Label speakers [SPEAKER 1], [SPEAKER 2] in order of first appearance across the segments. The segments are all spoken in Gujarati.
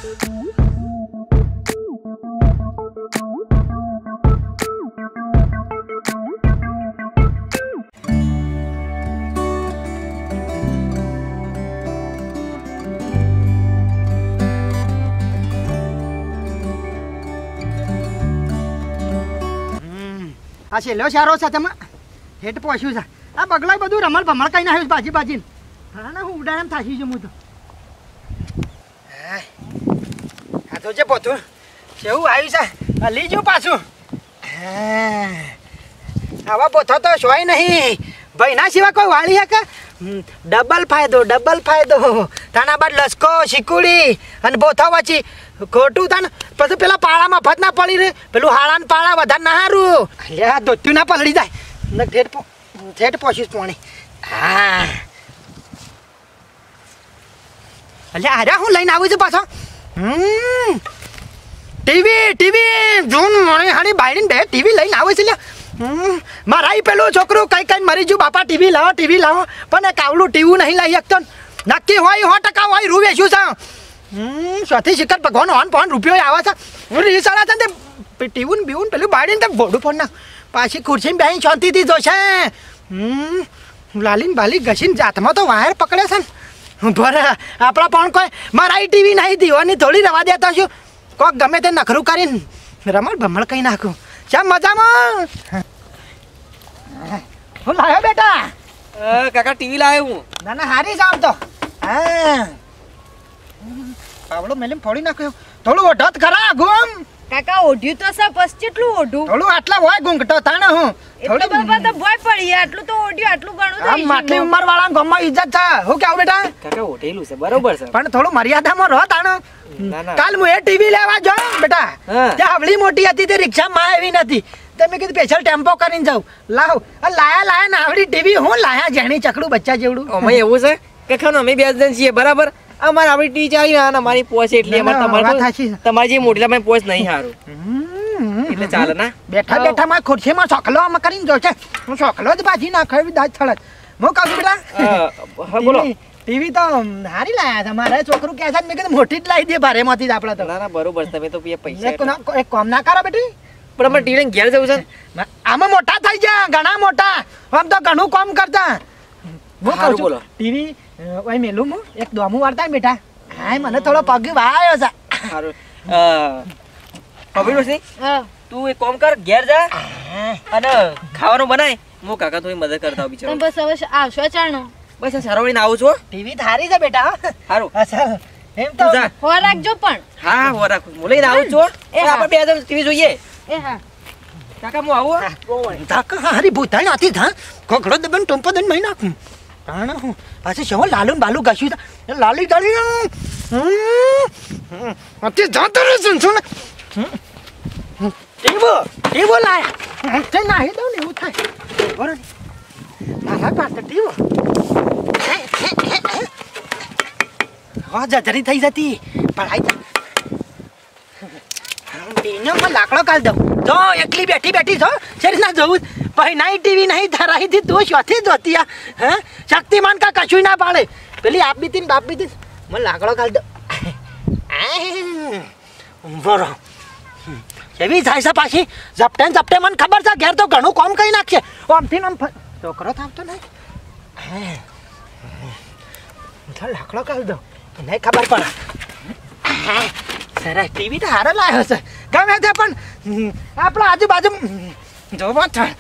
[SPEAKER 1] આ છેલ્લો સારો છે તમે હેઠ પહોંચ્યું છે આ બગલાય બધું રમણ ભમણ કઈ નાખ્યું બાજી બાજીને હા ને હું ઉડાડે એમ થાકી છું હું તો આ તો છે પોતું કેવું આવ્યું છે લઈ જવું પાછું આવા પોથો તો શોય નહીં ભાઈના સિવાય કોઈ વાળી હે કે ડબલ ફાયદો તાના બાદ લસકો શીકુડી અને બોથો વચ્ચી ખોટું થાય ને પછી પેલા પાળામાં ફત ના પડી રે પેલું હાળાને પાળા વધારે ના હારું લે દોત્યું ના પલળી જાય ને ઠેઠ પહોંચીશ પાણી હા અલ્યા આર્યા હું લઈને આવું છું પાછો ટીવી જોન મને હાની બાયડીને બે ટીવી લઈને આવે છે લ્યા મારા પેલું છોકરું કઈ મરી ગયું બાપા ટીવી લાવો પણ એક આવડું ટીવું નહીં લઈ શકતો નક્કી હોય 100% હોય રૂ વેચ્યું છે સ્વાથી શિખર ભગવાન હોન રૂપિયો આવે છે હું રીસાડા છે ને ટીવું ને બીવું પેલું બાળીને તો ભોડું ફોન ના પાછી ખુરશીમાં બેસી શાંતિથી જોશે લાલીને બાલી ઘસીને જાતમાં તો વાયર પકડે છે ને ભરે આપણા પણ કોઈ મારા ટીવી નહીં દીવાની થોડી રવા દેતા છું કોક ગમે તે નખરું કરીને રમણ ભમણ કઈ નાખું ચા મજામાં હું લાવ્યો બેટા
[SPEAKER 2] કાકા ટીવી લાવ્યો હું
[SPEAKER 1] ના હારી જામ તો હા પાવડો મેલીમ ફોડી નાખ્યો થોડું ઓઢત ખરા ગુમ
[SPEAKER 3] કાકા ઓઢ્યું તો સા બસ કેટલું ઓઢું
[SPEAKER 1] થોડું આટલા હોય ગુંગટો તાણે હું
[SPEAKER 3] એટલે બાબા તો ભોય પડી આટલું તો ઓઢ્યું આટલું ઘણું
[SPEAKER 1] આ માટલી ઉંમર વાળા ગામમાં ઇજ્જત છે હું કેવું બેટા
[SPEAKER 2] કાકા ઓઢેલું છે બરોબર છે
[SPEAKER 1] પણ થોડું મર્યાદામાં રહો તાણે કાલ હું એ ટીવી લેવા જાઉં બેટા તે આવડી મોટી હતી તે રિક્ષામાં આવી નથી તમે કીધું સ્પેશિયલ ટેમ્પો કરીને જાઉં લાયા ને આવડી ટીવી હું લાયા જેણી ચકડું બચ્ચા જેવડું
[SPEAKER 2] અમે એવું છે કે ખાનો અમે બે જણ છીએ બરાબર અમાર આપણી ટીવી ચાલી ને અમારી પોચ એટલે તમારી જે મોટી તમે પોચ નહીં સારું એટલે ચાલે ના
[SPEAKER 1] બેઠા માં ખુરશીમાં ચોકલો આમાં કરીને જો છે હું ચોકલો જ ભાજી નાખાવી દાજ થળે હું કહું બેટા
[SPEAKER 2] બોલો
[SPEAKER 1] ટીવી તો હારી લાયા હતા મારા છોકરું કહે છે મેં કીધું મોટી જ લાવી દે ભારેમાંથી જ આપડે તો
[SPEAKER 2] ના બરોબર તમે તો પૈસા
[SPEAKER 1] એક કામ ના કરો બેટી
[SPEAKER 2] પણ અમારે ટીવી ઘેર જવું છે
[SPEAKER 1] આમાં મોટા થઈ ગયા ઘણા મોટા આમ તો ઘણું કામ કરતા હું કહું છું ટીવી ઓય મેલું હું એક દોમું વાળતા બેટા હા મને થોડો પગ વાયો છે
[SPEAKER 2] સારું પબીરો સિંહ તું એક કામ કર ઘેર જા અને ખાવાનું બનાય હું કાકા થોડી મદદ કરતા બિચારો
[SPEAKER 3] બસ હવે આવશો ચાણો
[SPEAKER 2] બસ આ સરવડીને આવું છું
[SPEAKER 1] ટીવી થારી છે બેટા
[SPEAKER 2] સારું
[SPEAKER 1] અચ્છા એમ તો
[SPEAKER 3] હો રાખજો પણ
[SPEAKER 2] હા હો રાખું હું લઈને આવું છું આપણે બે જણ ટીવી જોઈએ
[SPEAKER 3] એ હા
[SPEAKER 2] કાકા હું આવું
[SPEAKER 1] કાકા હારી ભૂતાઈ નાતી થા કોકડો દબન ટોમ્પો દન મહી નાખું તાણા હું પાછું શો લાલુ બાલુ ગાશ્યું તા લાલી ગાલી અતિ જાતો રે સુન ટીવો લાયા તે નાહી દઉં ને એવું થાય બરોબર મારા પાસે ટીવો હા જરી થઈ જતી પણ આઈ ટીવીમાં લાકડો કાઢ દઉં જો એકલી બેઠી છો શેરી ના જવું ભાઈ નાઈ ટીવી નહીં ધરાઈ દી તું શોથી જોતી હે શક્તિમાન કા કશું ના પાડે પેલી આપ બીતી બાપ બીતી મને લાકડો કાઢ દો બરો એવી થાય છે પાછી ઝપટે મને ખબર છે ઘેર તો ઘણું કામ કરી નાખશે આમથી આમ છોકરો થાવતો નહીં લાકડો કાઢ દો નહીં ખબર પડે સરસ ટીવી તો હારો લાવ્યો છે ગમે તે પણ આપણા આજુબાજુ જોવા થાય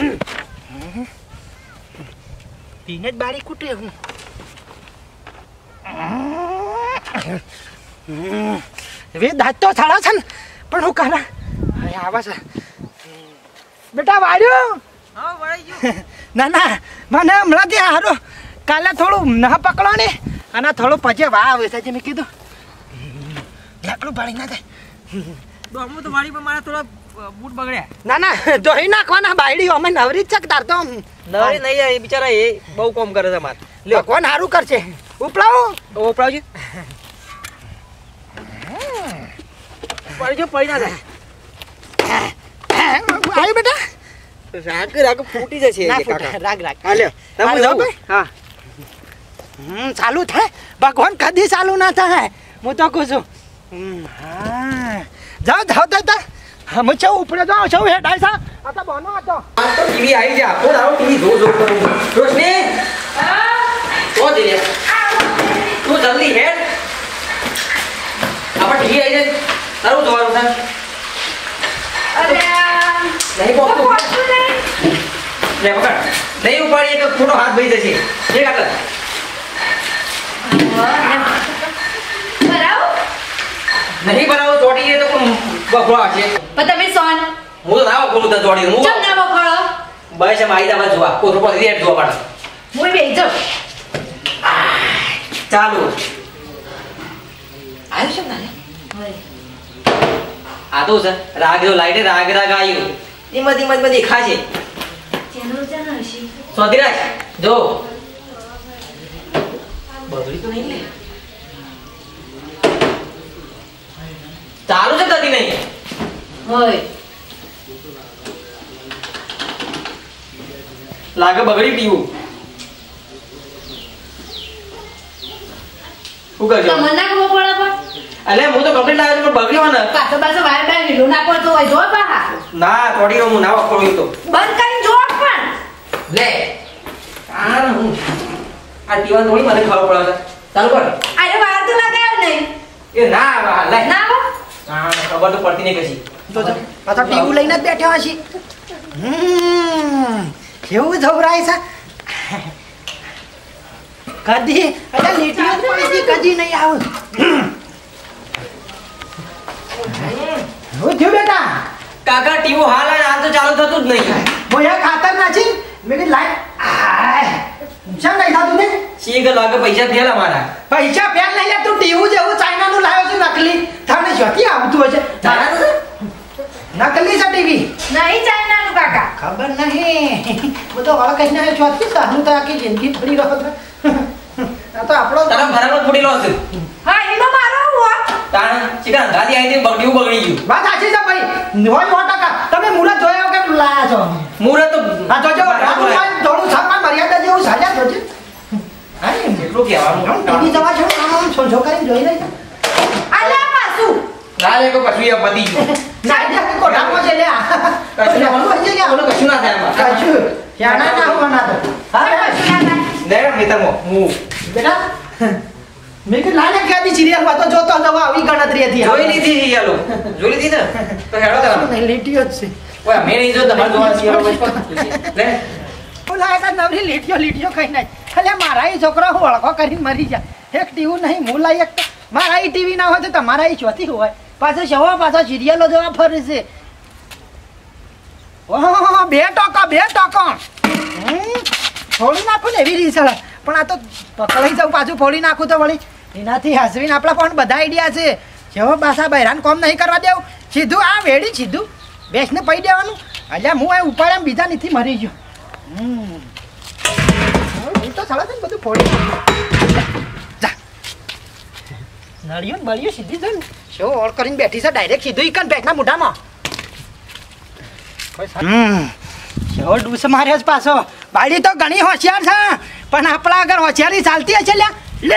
[SPEAKER 1] પીને જ બારી કૂટે હું હવે દાંત તો સાડા છે ને પણ હું કરા આવે છે બેટા વાળ્યો ના મને હમણાંથી હારો કાલે થોડું ના પકડો ને અને થોડું પછી વાહ આવે છે મેં કીધું લાકડું પાડી ના થાય
[SPEAKER 2] હું તો વાળી પણ મારા થોડા બૂટ બગડ્યા
[SPEAKER 1] ના ધોઈ નાખવાના બાયડી અમે નવરી જ છે તાર તો
[SPEAKER 2] નવરી નહીં એ બિચારા એ બહુ કામ કરે છે મારે
[SPEAKER 1] લ્યો કોણ સારું કરશે ઉપડાવજો
[SPEAKER 2] પડી ના જાય
[SPEAKER 1] આવ્યું બેટા
[SPEAKER 2] રાગ ફૂટી જશે
[SPEAKER 1] રાગ તમે જાઓ હા ચાલુ થાય ભગવાન કદી ચાલુ ના થાય હું તો કહું છું જાઓ જાઓ દાદા અમે ચો ઉપડે જાઓ છો હે ડાયસા આ તો બનો હતો
[SPEAKER 2] આ તો ટીવી આવી જા કોણ આવો ટીવી જો કરું રોશની તો દે તું જલ્દી હેડ આપણે ટીવી આવી જાય તારું જોવાનું છે નહીં પકડ લે પકડ નહીં ઉપાડીએ તો ખોટો હાથ ભઈ જશે એક આગળ નહીં બનાવો ચોટી તો કોણ બફળો છે
[SPEAKER 3] પણ તમે સોન
[SPEAKER 2] હું તો ના બોલું તો ચોટી હું
[SPEAKER 3] ચમ ના બફળો
[SPEAKER 2] બસ એમ આઈદા બાજુ જોવા કોતરો પર રેડ જોવા પાડો
[SPEAKER 3] હું બેજો
[SPEAKER 2] ચાલુ આવ્યું છે ને આ તો છે રાગ જો લાઈટે રાગ આવ્યું એમાં દેખાશે
[SPEAKER 3] ચેનલ ચેનલ હશી
[SPEAKER 2] સોધીરાજ જો બગડી તો નહીં લે ચાલુ છે તદી નહીં
[SPEAKER 3] હોય
[SPEAKER 2] લાગે બગડી પીવું શું કરજો
[SPEAKER 3] તમને ના ખબર પડે પણ
[SPEAKER 2] અલે હું તો કમ્પ્લીટ લાવ્યો પણ બગડ્યો ને
[SPEAKER 3] પાછો પાછો વાયર બાય લીધું ના પડતો હોય જો પાહા
[SPEAKER 2] ના થોડી હું ના વાપરું તો
[SPEAKER 3] બંધ કરીને જો પણ
[SPEAKER 2] લે આ હું આ ટીવા થોડી મને ખબર પડે ચાલુ કર
[SPEAKER 3] અરે વાયર તો લગાવ્યો નહીં
[SPEAKER 2] એ ના લે
[SPEAKER 3] ના હો
[SPEAKER 2] હા ખબર તો પડતી નહીં કશી
[SPEAKER 1] તો પાછા ટીવું લઈને જ બેઠા હશે કેવું ધવરાય છે કદી અરે લીટીઓ પડી કદી નહીં આવું હું થયું બેટા
[SPEAKER 2] કાકા ટીવો હાલ આ તો ચાલુ થતું જ નહીં
[SPEAKER 1] બોયા ખાતર નાખી મેં કીધું લાય શેમ નહીં થતું ને
[SPEAKER 2] શીખ લાગે પૈસા થયેલા મારા
[SPEAKER 1] પૈસા પેન લઈ લે તું ટીવું જેવું ચાઇનાનું લાવ્યો છે નકલી તમને શોથી આવતું હશે નકલી છે ટીવી
[SPEAKER 3] નહીં ચાઇનાનું કાકા
[SPEAKER 1] ખબર નહીં બધો વાળો કઈ ના શોથી સારું તો આખી જિંદગી પડી રહ્યો હતો આ તો આપણો
[SPEAKER 2] તારા બરાબર ફૂટી લો છે
[SPEAKER 3] હા એનો મારો હો
[SPEAKER 2] તાણ ચિકન ગાડી આવી તે બગડ્યું બગડી ગયું
[SPEAKER 1] વાત સાચી છે ભાઈ હોય 100% તમે મુરત જોયા કે લાયા છો
[SPEAKER 2] મુરત તો
[SPEAKER 1] આ જોજો રામુભાઈ થોડું છાપા મર્યાદા જેવું સાજા જોજે હા
[SPEAKER 2] એટલું કહેવાનું
[SPEAKER 1] ટીવી જવા છો આમ છોછો કરીને જોઈ રહી
[SPEAKER 3] અલ્યા પાછું
[SPEAKER 2] ના લે કો કશું યા પતી ગયું
[SPEAKER 1] ના એટલે કોઠામાં છે લે
[SPEAKER 2] કશું ઓલો કશું ના થાય એમાં
[SPEAKER 1] કશું ક્યાંના ના હોવાના તો હા
[SPEAKER 2] લે મિતરમો હું
[SPEAKER 1] બેટા મેં કે લાલે ક્યાંથી સિરિયલ માં તો જોતો હતો આવી ગણતરી હતી
[SPEAKER 2] જોઈ લીધી યાલો જોઈ લીધી ને તો હેડો તારા
[SPEAKER 1] નહીં લીટીઓ જ છે
[SPEAKER 2] ઓય મે નહીં જો તમાર જોવા સિયાલો લે
[SPEAKER 1] ઓલા એક નવરી લીટીઓ કઈ નહીં ખાલી મારા ઈ છોકરો વળકો કરીને મરી જાય એક ટીવી નહીં હું લાઈ એક મારા ઈ ટીવી ના હોય તો તમારા ઈ ચોથી હોય પાછો શવા પાછા સિરિયલો જોવા ફરે છે ઓહો 2 ટકા ફોડી નાખું ને એવી રીત પણ આ તો પકડાઈ જાઉં પાછું ફોડી નાખું તો વળી એનાથી હસવીને આપણા પણ બધા આઈડિયા છે જેવો પાછા બહેરાન કોમ નહીં કરવા દેવું સીધું આ વેડી સીધું બેસને પડી દેવાનું અલ્યા હું આ ઉપાડ્યા બીજા નથી મરી ગયો તો સાડા છે ને બધું ફોડી જા નળિયું ને બળિયું સીધી છે ને શો ઓળ કરીને બેઠી છે ડાયરેક્ટ સીધું ઈકન બેઠના મોઢામાં શો ડૂસ માર્યો જ પાછો બાળી તો ઘણી હોશિયાર છે પણ આપણા આગળ હોશિયારી ચાલતી હશે લે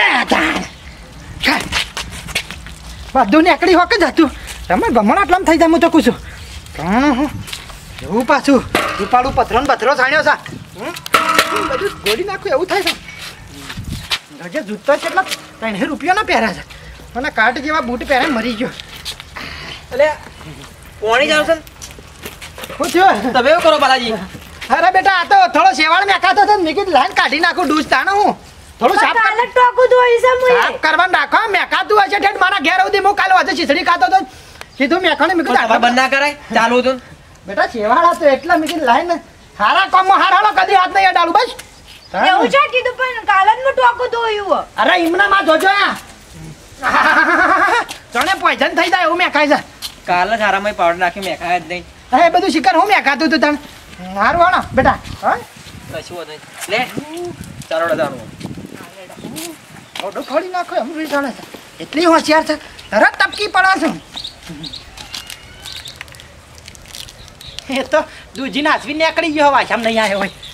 [SPEAKER 1] બધું નીકળી હોક જ હતું તમે ગમણ આટલામાં થઈ જાય હું તો કહું છું એવું પાછું રૂપાળું પથરો ને પથરો છાણ્યો છે બધું ગોળી નાખું એવું થાય છે જે જૂતો કેટલા 3 રૂપિયા ના પહેર્યા છે મને કાટ જેવા બૂટ પહેરે મરી ગયો
[SPEAKER 2] અલે પોણી જાવ છે
[SPEAKER 1] શું થયું
[SPEAKER 2] તમે એવું કરો બાલાજી
[SPEAKER 1] અરે બેટા આ તો થોડો શેવાળ મેકાતો હતો મેં કીધું લાઈન કાઢી નાખું ડૂસ તાણો હું થોડું સાફ
[SPEAKER 3] કાલે ટોકું ધોઈ છે મુએ
[SPEAKER 1] સાફ કરવાનું રાખો મેકાતું હશે ઠેઠ મારા ઘેર સુધી હું કાલે વાજે ખીચડી ખાતો હતો સીધું મેકાણે મેં કીધું
[SPEAKER 2] બંધ ના કરાય ચાલુ હતું
[SPEAKER 1] બેટા શેવાળ હતો એટલે મેં કીધું લાઈન હારા કામમાં હારાળો કદી હાથ નહીં અડાડું બસ
[SPEAKER 3] એવું છે કીધું પણ કાલે જ મેં ટોકું ધોયું
[SPEAKER 1] અરે ઈમના માં જોજો તને પોઈઝન થઈ જાય એવું મેકાય છે
[SPEAKER 2] કાલ જ હારામાં પાવડર નાખી મેખાય જ નહીં
[SPEAKER 1] એ બધું શિકાર હું મેકાતું હતું તને હારું વાળો બેટા હા
[SPEAKER 2] કશું નહીં લે ચાલો દારૂ
[SPEAKER 1] ઓડો ખોડી નાખો એમ વિચારે છે એટલી હોશિયાર છે તરત ટપકી પડે છે એ તો દૂજી નાસવી નીકળી ગયો વાછામ નહીં આવ્યો હોય